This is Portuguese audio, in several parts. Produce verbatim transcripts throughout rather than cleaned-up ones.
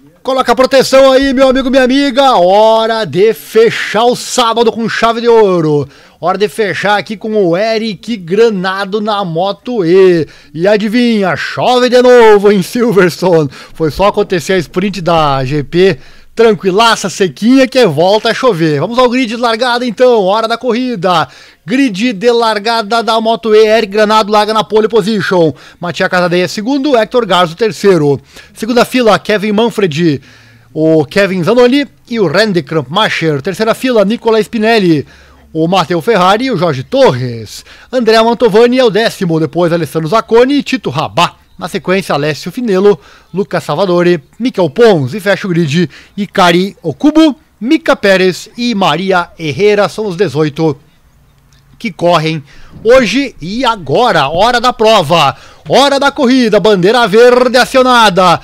Coloca a proteção aí, meu amigo, minha amiga. Hora de fechar o sábado com chave de ouro. Hora de fechar aqui com o Eric Granado na Moto E. E adivinha, chove de novo em Silverstone. Foi só acontecer a sprint da G P tranquilaça, sequinha, que volta a chover. Vamos ao grid de largada então, hora da corrida. Grid de largada da Moto E, Eric Granado larga na pole position. Mattia Casadei é segundo, Hector Garzo terceiro. Segunda fila, Kevin Manfred, o Kevin Zanoni e o Randy Krampmacher. Terceira fila, Nicola Spinelli, o Matteo Ferrari e o Jorge Torres. Andrea Mantovani é o décimo, depois Alessandro Zacconi e Tito Rabat. Na sequência, Alessio Finello, Lucas Salvadori, Mikel Pons e fecha o grid, Ikari Okubo, Mika Pérez e Maria Herrera. São os dezoito que correm hoje e agora. Hora da prova, hora da corrida, bandeira verde acionada,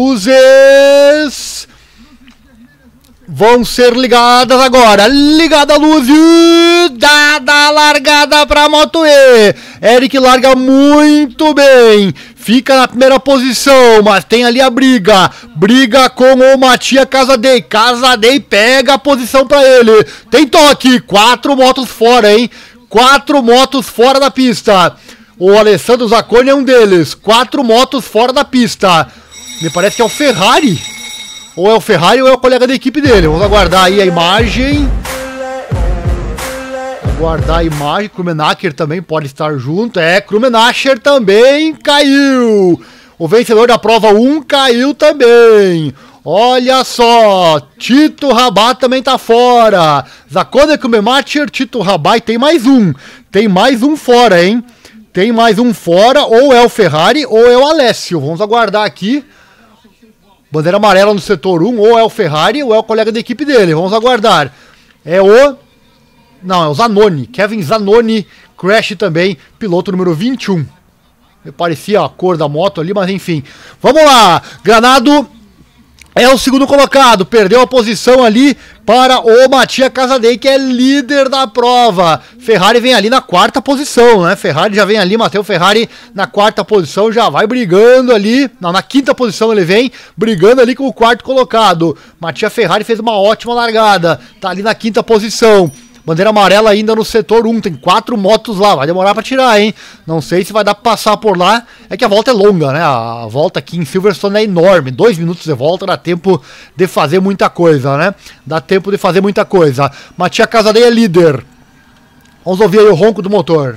luzes vão ser ligadas agora. Ligada a luz e dada a largada para a Moto E. Eric larga muito bem, fica na primeira posição, mas tem ali a briga. Briga com o Mattia Casadei. Casadei pega a posição para ele. Tem toque, quatro motos fora, hein? Quatro motos fora da pista. O Alessandro Zacconi é um deles. Quatro motos fora da pista. Me parece que é o Ferrari. Ou é o Ferrari ou é o colega da equipe dele. Vamos aguardar aí a imagem. Aguardar a imagem. Krummenacher também pode estar junto. É, Krummenacher também caiu. O vencedor da prova um caiu também. Olha só. Tito Rabat também tá fora. Zacconi, Krummenacher, Tito Rabat. E tem mais um. Tem mais um fora, hein? Tem mais um fora. Ou é o Ferrari ou é o Alessio. Vamos aguardar aqui. Bandeira amarela no setor um, ou é o Ferrari ou é o colega da equipe dele. Vamos aguardar. É o... Não, é o Zanoni. Kevin Zanoni, Crash também, piloto número vinte e um. Me parecia a cor da moto ali, mas enfim. Vamos lá. Granado é o segundo colocado. Perdeu a posição ali para o Mattia Casadei, que é líder da prova. Ferrari vem ali na quarta posição, né? Ferrari já vem ali, Matteo Ferrari na quarta posição, já vai brigando ali. Não, na quinta posição ele vem, brigando ali com o quarto colocado. Mattia Ferrari fez uma ótima largada, tá ali na quinta posição. Bandeira amarela ainda no setor um, tem quatro motos lá, vai demorar pra tirar, hein? Não sei se vai dar pra passar por lá, é que a volta é longa, né? A volta aqui em Silverstone é enorme, dois minutos de volta, dá tempo de fazer muita coisa, né? Dá tempo de fazer muita coisa. Mattia Casadei é líder. Vamos ouvir aí o ronco do motor.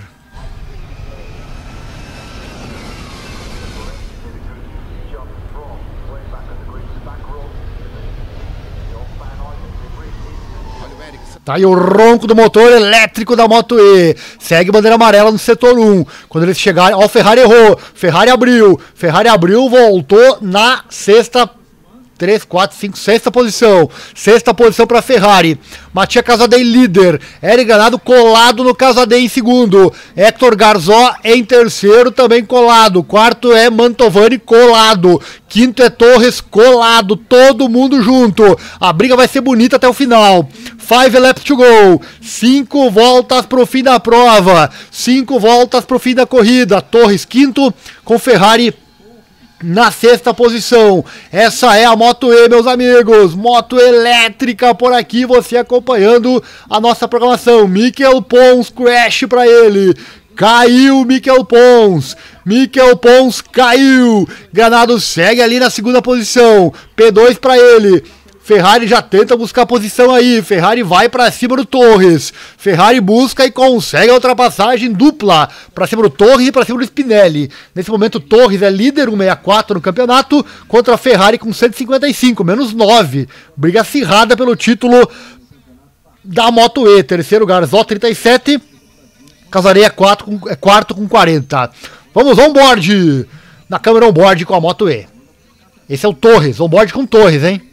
Tá aí o ronco do motor elétrico da Moto E. Segue bandeira amarela no setor um. Quando eles chegarem... Ó, o Ferrari errou. Ferrari abriu. Ferrari abriu, voltou na sexta... três, quatro, cinco, sexta posição. Sexta posição para Ferrari. Mattia Casadei líder. Eric Granado colado no Casadei em segundo. Hector Garzó em terceiro, também colado. Quarto é Mantovani colado. Quinto é Torres colado. Todo mundo junto. A briga vai ser bonita até o final. Five laps to go. Cinco voltas pro fim da prova. Cinco voltas pro fim da corrida. Torres quinto com Ferrari na sexta posição. Essa é a Moto E, meus amigos. Moto elétrica por aqui, você acompanhando a nossa programação. Mikel Pons, crash para ele. Caiu Mikel Pons. Mikel Pons caiu. Granado segue ali na segunda posição. P dois para ele. Ferrari já tenta buscar posição aí. Ferrari vai para cima do Torres. Ferrari busca e consegue a ultrapassagem dupla para cima do Torres e para cima do Spinelli. Nesse momento, Torres é líder, cento e sessenta e quatro no campeonato, contra a Ferrari com cento e cinquenta e cinco, menos nove. Briga acirrada pelo título da Moto E. Terceiro, Garzó, trinta e sete. Casadei é, quatro, é quarto com quarenta. Vamos on-board. Na câmera on-board com a Moto E. Esse é o Torres, on-board com Torres, hein?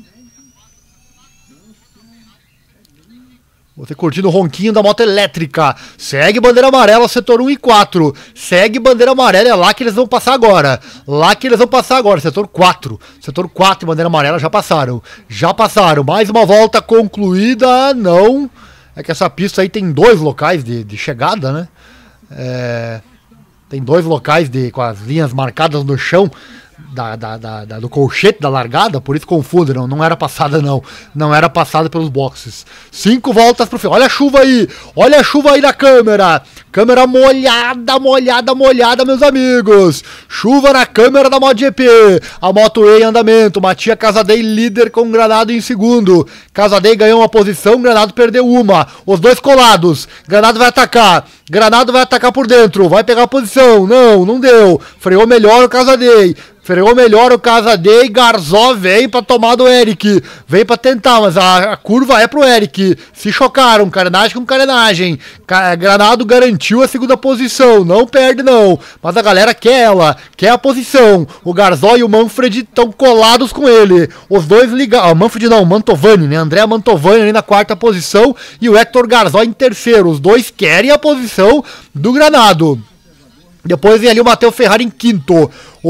Você curtindo o ronquinho da moto elétrica. Segue bandeira amarela, setor um e quatro. Segue bandeira amarela, é lá que eles vão passar agora. Lá que eles vão passar agora, setor quatro. Setor quatro e bandeira amarela já passaram. Já passaram. Mais uma volta concluída. Não. É que essa pista aí tem dois locais de, de chegada, né? É, tem dois locais de, com as linhas marcadas no chão Da, da, da, da, do colchete da largada, por isso confundo, não, não era passada não, não era passada pelos boxes. Cinco voltas pro fim, olha a chuva aí, olha a chuva aí na câmera, câmera molhada, molhada, molhada, meus amigos, chuva na câmera da MotoGP, a Moto E em andamento, Mattia Casadei líder com Granado em segundo, Casadei ganhou uma posição, Granado perdeu uma, os dois colados, Granado vai atacar, Granado vai atacar por dentro, vai pegar a posição, não, não deu, freou melhor o Casadei, freou melhor o Casadei, Garzó vem pra tomar do Eric, vem pra tentar, mas a, a curva é pro Eric, se chocaram, carenagem com carenagem, Ca, Granado garantiu a segunda posição, não perde não, mas a galera quer ela, quer a posição, o Garzó e o Manfred estão colados com ele, os dois ligaram, ah, Manfred não, Mantovani, né, André Mantovani ali na quarta posição e o Hector Garzó em terceiro, os dois querem a posição do Granado. Depois vem ali o Matteo Ferrari em quinto.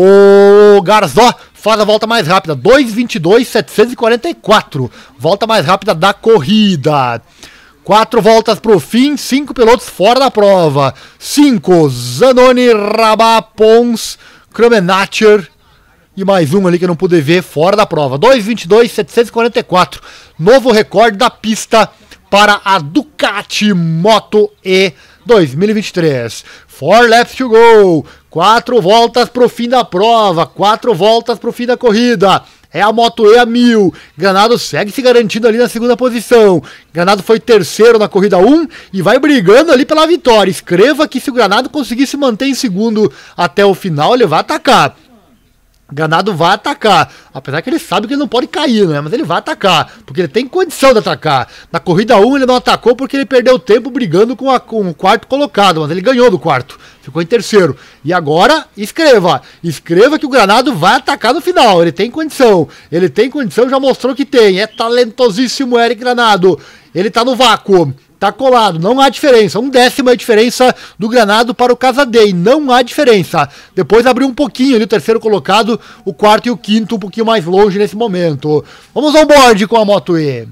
O Garzó faz a volta mais rápida. dois vinte e dois, setecentos e quarenta e quatro. Volta mais rápida da corrida. Quatro voltas pro fim. Cinco pilotos fora da prova. Cinco. Zanoni, Rabat, Pons, Krummenacher. E mais um ali que eu não pude ver fora da prova. dois vinte e dois, setecentos e quarenta e quatro. Novo recorde da pista para a Ducati Moto E dois mil e vinte e três. Four laps to go. Quatro voltas pro fim da prova. Quatro voltas pro fim da corrida. É a Moto E a mil. Granado segue se garantindo ali na segunda posição. Granado foi terceiro na corrida um e vai brigando ali pela vitória. Escreva que se o Granado conseguir se manter em segundo até o final, ele vai atacar. Granado vai atacar, apesar que ele sabe que ele não pode cair, né? Mas ele vai atacar, porque ele tem condição de atacar. Na corrida um ele não atacou porque ele perdeu tempo brigando com, a, com o quarto colocado, mas ele ganhou do quarto, ficou em terceiro. E agora, escreva, escreva que o Granado vai atacar no final, ele tem condição, ele tem condição, já mostrou que tem, é talentosíssimo Eric Granado, ele tá no vácuo. Tá colado, não há diferença. Um décimo é a diferença do Granado para o Casadei. Não há diferença. Depois abriu um pouquinho ali o terceiro colocado, o quarto e o quinto um pouquinho mais longe nesse momento. Vamos ao board com a Moto E.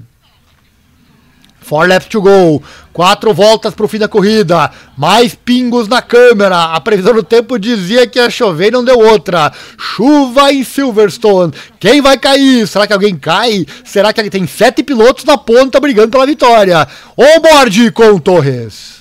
Four laps to go. Quatro voltas para o fim da corrida. Mais pingos na câmera. A previsão do tempo dizia que ia chover e não deu outra. Chuva em Silverstone. Quem vai cair? Será que alguém cai? Será que tem sete pilotos na ponta brigando pela vitória? On board com Torres.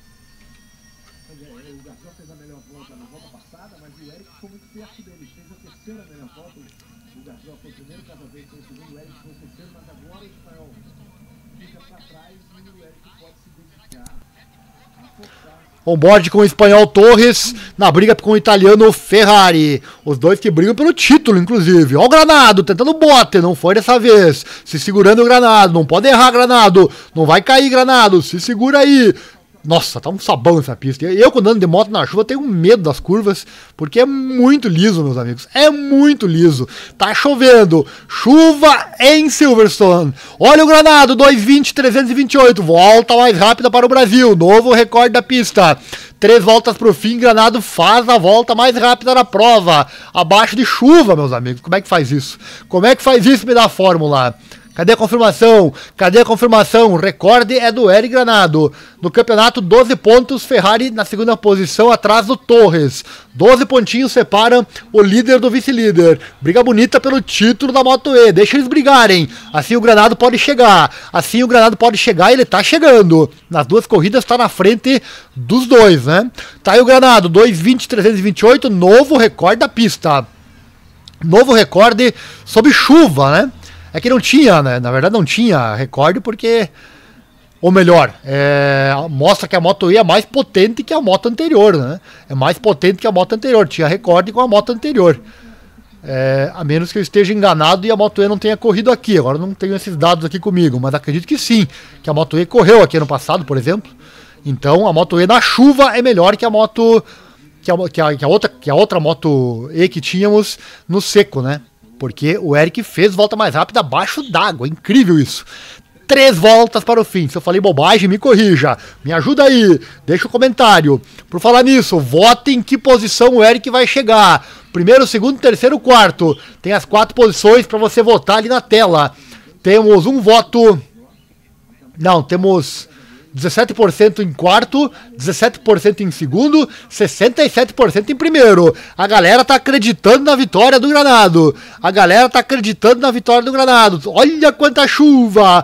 On-board com o espanhol Torres, na briga com o italiano Ferrari. Os dois que brigam pelo título, inclusive. Ó o Granado, tentando bote, não foi dessa vez. Se segurando o Granado, não pode errar, Granado. Não vai cair, Granado, se segura aí. Nossa, tá um sabão essa pista. Eu, quando ando de moto na chuva, tenho medo das curvas, porque é muito liso, meus amigos. É muito liso. Tá chovendo. Chuva em Silverstone. Olha o Granado, dois vinte, trezentos e vinte e oito. Volta mais rápida para o Brasil. Novo recorde da pista. Três voltas pro fim, Granado faz a volta mais rápida da prova. Abaixo de chuva, meus amigos. Como é que faz isso? Como é que faz isso? Me dá a fórmula. Cadê a confirmação? Cadê a confirmação? O recorde é do Eric Granado. No campeonato, doze pontos, Ferrari na segunda posição, atrás do Torres. doze pontinhos separam o líder do vice-líder. Briga bonita pelo título da Moto E. Deixa eles brigarem. Assim o Granado pode chegar. Assim o Granado pode chegar e ele tá chegando. Nas duas corridas tá na frente dos dois, né? Tá aí o Granado, dois vinte, trezentos e vinte e oito, novo recorde da pista. Novo recorde sob chuva, né? É que não tinha, né? Na verdade não tinha recorde porque... Ou melhor, é, mostra que a Moto E é mais potente que a moto anterior, né? É mais potente que a moto anterior. Tinha recorde com a moto anterior. É, a menos que eu esteja enganado e a Moto E não tenha corrido aqui. Agora não tenho esses dados aqui comigo, mas acredito que sim. Que a Moto E correu aqui ano passado, por exemplo. Então a Moto E na chuva é melhor que a moto... Que a, que a, que a, outra, que a outra Moto E que tínhamos no seco, né? Porque o Eric fez volta mais rápida abaixo d'água. Incrível isso. Três voltas para o fim. Se eu falei bobagem, me corrija. Me ajuda aí. Deixa o comentário. Por falar nisso, vote em que posição o Eric vai chegar. Primeiro, segundo, terceiro, quarto. Tem as quatro posições para você votar ali na tela. Temos um voto... Não, temos... dezessete por cento em quarto, dezessete por cento em segundo, sessenta e sete por cento em primeiro. A galera tá acreditando na vitória do Granado. A galera tá acreditando na vitória do Granado. Olha quanta chuva!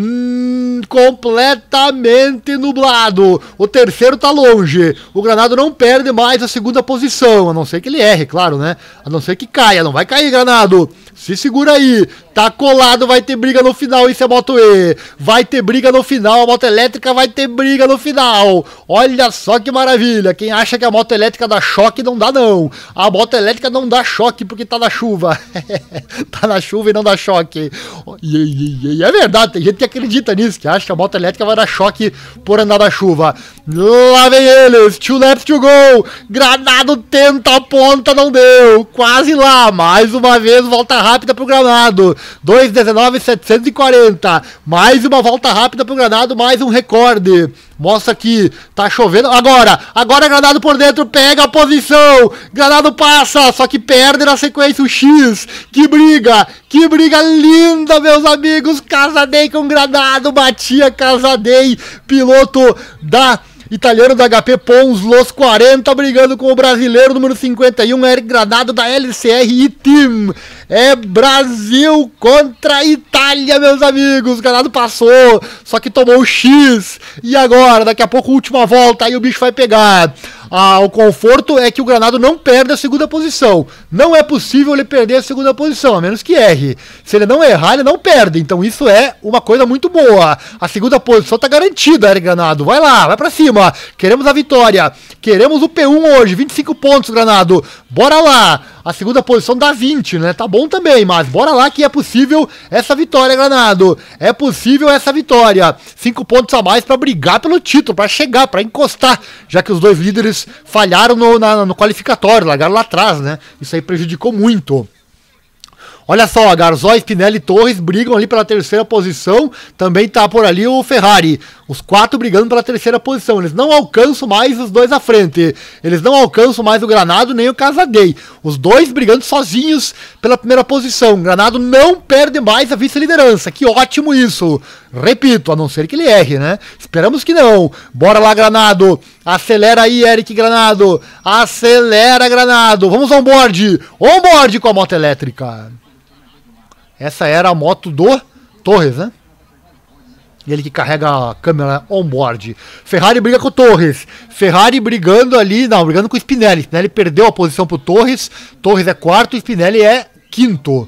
Hum, completamente nublado. O terceiro tá longe. O Granado não perde mais a segunda posição, a não ser que ele erre, claro, né? A não ser que caia. Não vai cair, Granado. Se segura aí. Tá colado, vai ter briga no final. Isso é Moto E. Vai ter briga no final. A moto elétrica vai ter briga no final. Olha só que maravilha. Quem acha que a moto elétrica dá choque, não dá não. A moto elétrica não dá choque porque tá na chuva. Tá na chuva e não dá choque. E, e, e é verdade, tem gente que acredita nisso, que acha que a moto elétrica vai dar choque por andar na chuva. Lá vem eles. Two laps to go. Granado tenta a ponta, não deu. Quase lá. Mais uma vez, volta rápida pro Granado. dois dezenove setecentos e quarenta. Mais uma volta rápida pro Granado, mais um recorde. Mostra que tá chovendo. Agora, agora Granado por dentro, pega a posição. Granado passa, só que perde na sequência o X. Que briga, que briga linda, meus amigos. Casadei com Granado, batia Casadei, piloto da... italiano da H P Pons Los quarenta, brigando com o brasileiro número cinquenta e um, Eric Granado da L C R E-Team. É Brasil contra Itália, meus amigos. Granado passou, só que tomou o X. E agora, daqui a pouco, última volta, aí o bicho vai pegar. Ah, o conforto é que o Granado não perde a segunda posição. Não é possível ele perder a segunda posição, a menos que erre. Se ele não errar, ele não perde. Então isso é uma coisa muito boa. A segunda posição tá garantida, Eric Granado. Vai lá, vai pra cima. Queremos a vitória. Queremos o P um hoje, vinte e cinco pontos, Granado. Bora lá. A segunda posição dá vinte, né? Tá bom também, mas bora lá que é possível essa vitória, Granado. É possível essa vitória. Cinco pontos a mais pra brigar pelo título, pra chegar, pra encostar, já que os dois líderes falharam no, na, no qualificatório, largaram lá atrás, né? Isso aí prejudicou muito. Olha só, Garzó, Spinelli e Torres brigam ali pela terceira posição. Também tá por ali o Ferrari. Os quatro brigando pela terceira posição. Eles não alcançam mais os dois à frente. Eles não alcançam mais o Granado nem o Casadei. Os dois brigando sozinhos pela primeira posição. O Granado não perde mais a vice-liderança. Que ótimo isso. Repito, a não ser que ele erre, né? Esperamos que não. Bora lá, Granado. Acelera aí, Eric Granado. Acelera, Granado. Vamos on-board. On-board com a moto elétrica. Essa era a moto do Torres, né? Ele que carrega a câmera on-board. Ferrari briga com o Torres. Ferrari brigando ali... Não, brigando com o Spinelli. Spinelli perdeu a posição pro Torres. Torres é quarto e Spinelli é quinto.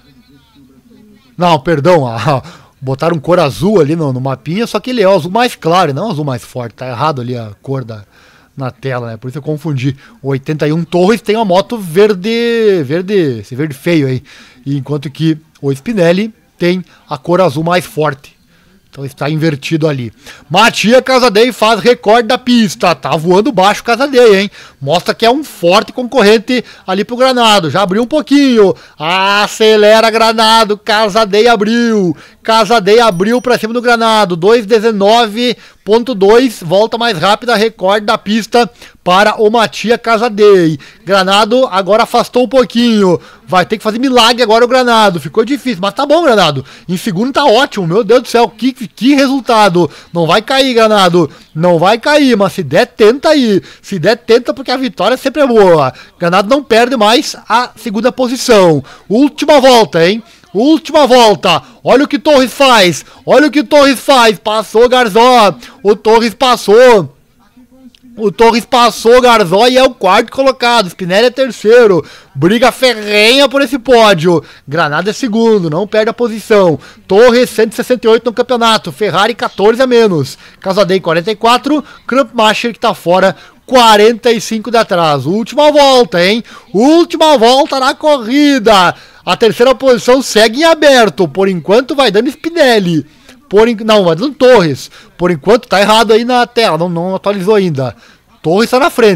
Não, perdão. Botaram cor azul ali no, no mapinha, só que ele é o azul mais claro, não o azul mais forte. Tá errado ali a cor da... na tela, né? Por isso eu confundi. O oitenta e um Torres tem uma moto verde... Verde... Esse verde feio aí. E enquanto que o Spinelli tem a cor azul mais forte. Então está invertido ali. Matia Casadei faz recorde da pista. Tá voando baixo Casadei, hein? Mostra que é um forte concorrente ali pro Granado. Já abriu um pouquinho. Acelera Granado. Casadei abriu. Casadei abriu pra cima do Granado. dois dezenove ponto dois. Volta mais rápida. Recorde da pista para o Matia Casadei. Granado agora afastou um pouquinho. Vai ter que fazer milagre agora o Granado. Ficou difícil, mas tá bom, Granado. Em segundo tá ótimo. Meu Deus do céu, que, que resultado. Não vai cair, Granado. Não vai cair, mas se der, tenta aí. Se der, tenta, porque a vitória sempre é boa. Granado não perde mais a segunda posição. Última volta, hein? Última volta. Olha o que Torres faz. Olha o que Torres faz. Passou Garzó. O Torres passou. O Torres passou, Garzó, e é o quarto colocado. Spinelli é terceiro. Briga ferrenha por esse pódio. Granado é segundo, não perde a posição. Torres cento e sessenta e oito no campeonato. Ferrari quatorze a menos. Casadei quarenta e quatro. Crampmacher que tá fora, quarenta e cinco de atraso. Última volta, hein? Última volta na corrida. A terceira posição segue em aberto. Por enquanto vai dando Spinelli. Por in... Não, vai dando Torres. Por enquanto tá errado aí na tela, não, não atualizou ainda. Torres está na frente.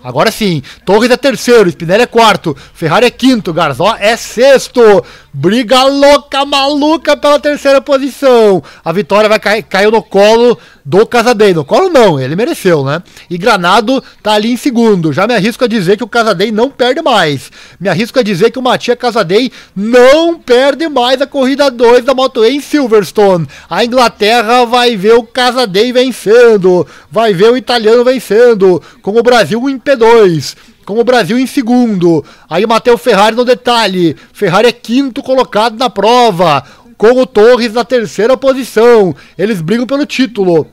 Agora sim, Torres é terceiro, Spinelli é quarto, Ferrari é quinto, Garzó é sexto. Briga louca, maluca pela terceira posição. A vitória vai cair, caiu no colo do Casadei. No colo não, ele mereceu, né? E Granado tá ali em segundo. Já me arrisco a dizer que o Casadei não perde mais. Me arrisco a dizer que o Matias Casadei não perde mais a corrida dois da Moto E em Silverstone. A Inglaterra vai ver o Casadei vencendo, vai ver o italiano vencendo, com o Brasil em P dois. Com o Brasil em segundo. Aí o Matteo Ferrari no detalhe. Ferrari é quinto colocado na prova, com o Torres na terceira posição. Eles brigam pelo título.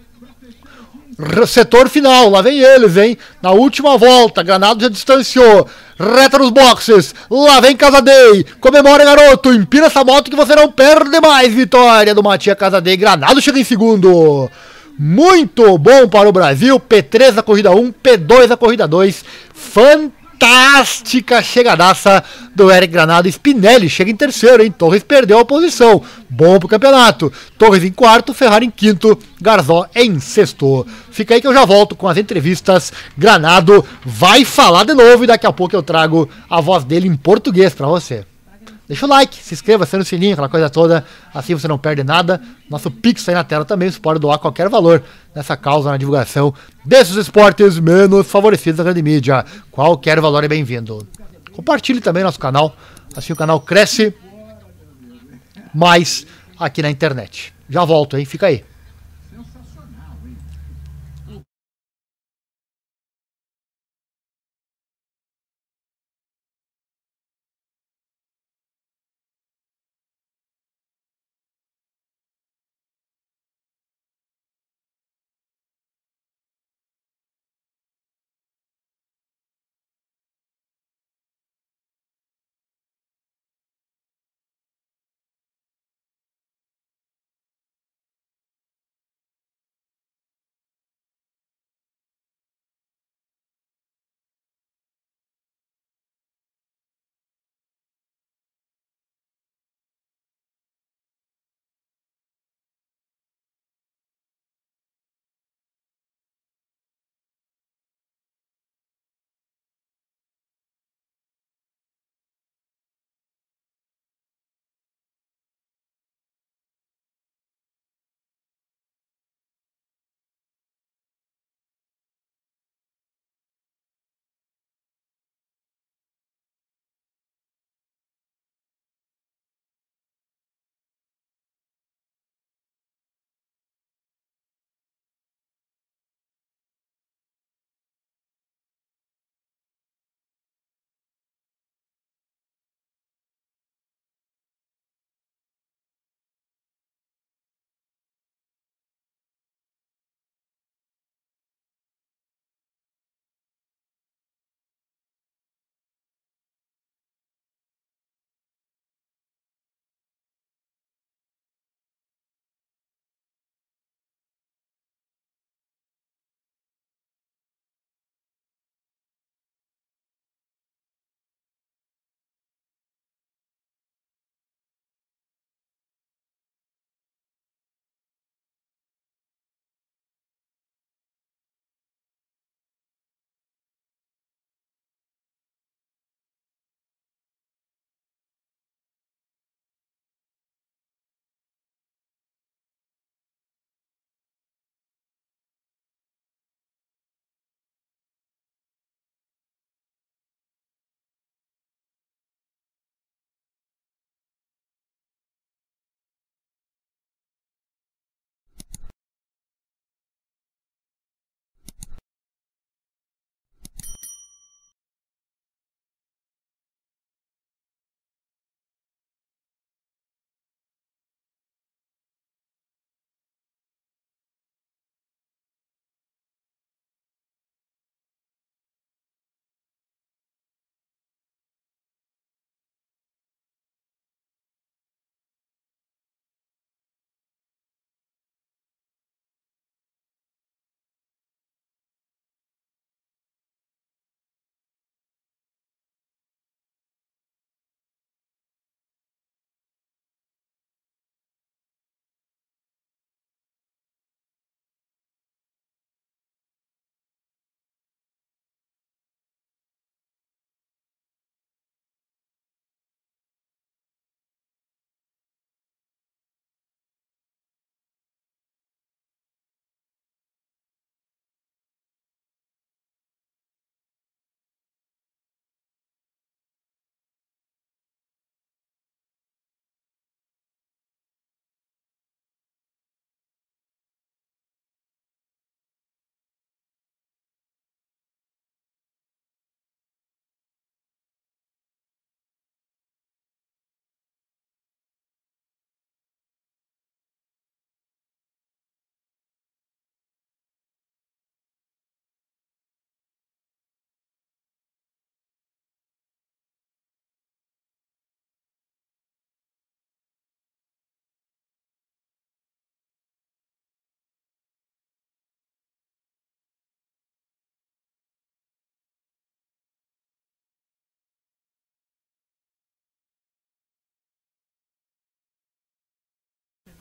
Setor final, lá vem eles, hein? Na última volta, Granado já distanciou. Reta nos boxes, lá vem Casadei. Comemora, garoto, empina essa moto que você não perde mais. Vitória do Matias Casadei. Granado chega em segundo. Muito bom para o Brasil, P três da corrida um, P dois da corrida dois, fantástica chegadaça do Eric Granado. Spinelli chega em terceiro, hein? Torres perdeu a posição, bom pro campeonato. Torres em quarto, Ferrari em quinto, Garzó em sexto. Fica aí que eu já volto com as entrevistas. Granado vai falar de novo e daqui a pouco eu trago a voz dele em português para você. Deixa o like, se inscreva, aciona o sininho, aquela coisa toda, assim você não perde nada. Nosso Pix aí na tela também, você pode doar qualquer valor nessa causa, na divulgação desses esportes menos favorecidos da grande mídia. Qualquer valor é bem-vindo. Compartilhe também nosso canal, assim o canal cresce mais aqui na internet. Já volto, hein? Fica aí.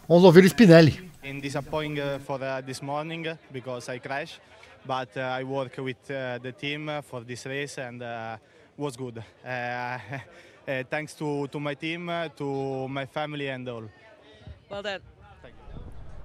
Vamos ouvir o Spinelli. In disappointing uh, for uh, this morning uh, because I crashed, but uh, I work with uh, the team uh, for this race and uh, was good. Uh, uh, thanks to, to my team, uh, to my family and all. Well done. Thank you.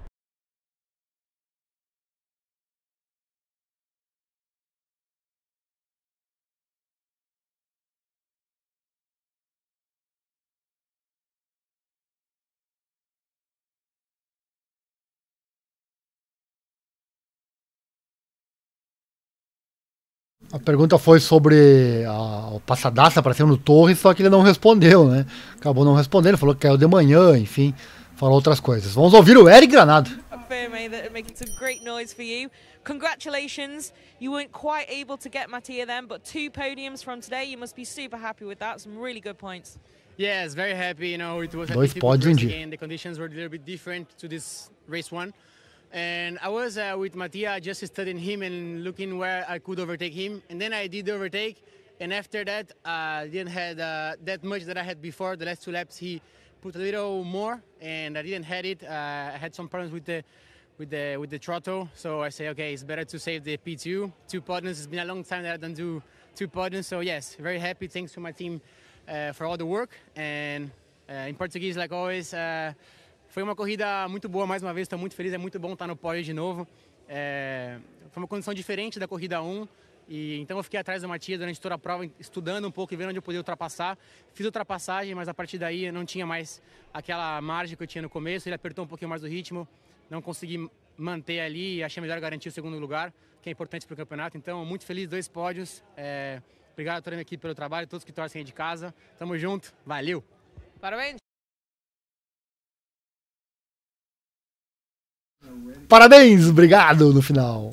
A pergunta foi sobre a, o passadaça para cima do Torres, só que ele não respondeu, né? Acabou não respondendo, falou que caiu de manhã, enfim, falou outras coisas. Vamos ouvir o Eric Granado. Firme that are making some great noise for you. Congratulations. You weren't quite able to get Mattia then, but two podiums from today. You must be super happy with that. Some really good points. Yes, very happy. You know, it was a Dois difficult pódios em race dia. again. The conditions were a little bit different to this race one. And I was uh, with Mattia, just studying him and looking where I could overtake him. And then I did the overtake. And after that, I uh, didn't have uh, that much that I had before. The last two laps, he put a little more, and I didn't have it. Uh, I had some problems with the with the with the throttle, so I say, okay, it's better to save the P two. Two podiums. It's been a long time that I don't do two podiums. So yes, very happy. Thanks to my team uh, for all the work. And uh, in Portuguese, like always. Uh, Foi uma corrida muito boa, mais uma vez, estou muito feliz, é muito bom estar no pódio de novo. É, foi uma condição diferente da corrida um, e então eu fiquei atrás do Mattia durante toda a prova, estudando um pouco e vendo onde eu podia ultrapassar. Fiz ultrapassagem, mas a partir daí eu não tinha mais aquela margem que eu tinha no começo, ele apertou um pouquinho mais o ritmo, não consegui manter ali e achei melhor garantir o segundo lugar, que é importante para o campeonato. Então, muito feliz, dois pódios. É, obrigado a toda a minha equipe pelo trabalho, todos que torcem aí de casa. Tamo junto, valeu! Parabéns. Parabéns, obrigado no final.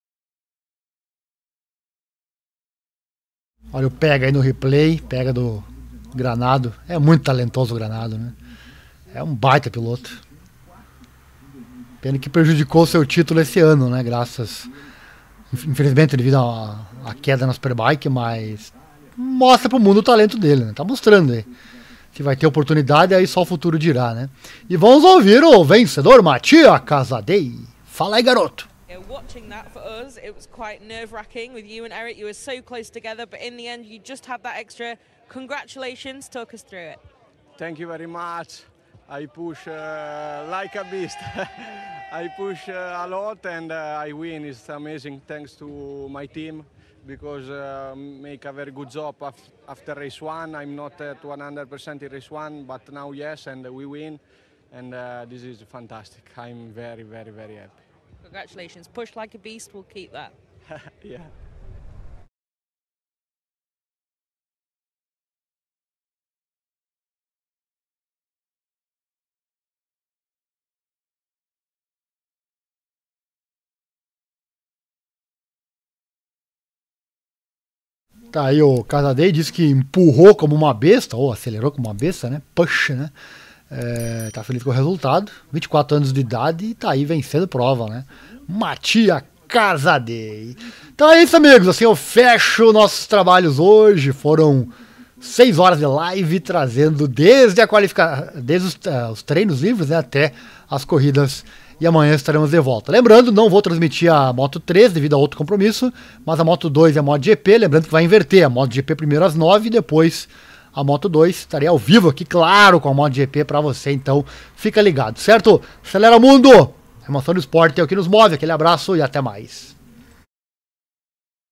Olha o pega aí no replay, pega do Granado. É muito talentoso o Granado, né? É um baita piloto. Pena que prejudicou seu título esse ano, né? Graças, infelizmente, devido à, à queda na Superbike, mas mostra pro mundo o talento dele, né? Tá mostrando aí. Se vai ter oportunidade, aí só o futuro dirá, né? E vamos ouvir o vencedor, Mattia Casadei. Fala aí, garoto. Watching that for us, it was quite nerve-wracking with you and Eric. You were so close together, but in the end, you just had that extra. Congratulations, talk us through it. Thank you very much. I push uh, like a beast. I push uh, a lot and uh, I win. It's amazing thanks to my team. Because uh, make a very good job af after race one. I'm not at one hundred percent in race one, but now yes, and we win, and uh, this is fantastic. I'm very, very, very happy. Congratulations. Push like a beast, we'll keep that. Yeah. Tá aí o Casadei, disse que empurrou como uma besta, ou acelerou como uma besta, né? Push, né? É, tá feliz com o resultado. vinte e quatro anos de idade e tá aí vencendo prova, né? Mattia Casadei. Então é isso, amigos. Assim eu fecho nossos trabalhos hoje. Foram seis horas de live, trazendo desde a qualificação, desde os, uh, os treinos livres, né, até as corridas. E amanhã estaremos de volta. Lembrando, não vou transmitir a Moto três devido a outro compromisso, mas a Moto dois e a MotoGP, lembrando que vai inverter, a MotoGP primeiro às nove e depois a Moto dois. Estarei ao vivo aqui, claro, com a MotoGP para você, então fica ligado, certo? Acelera Mundo! A emoção do esporte é o que nos move. Aquele abraço e até mais.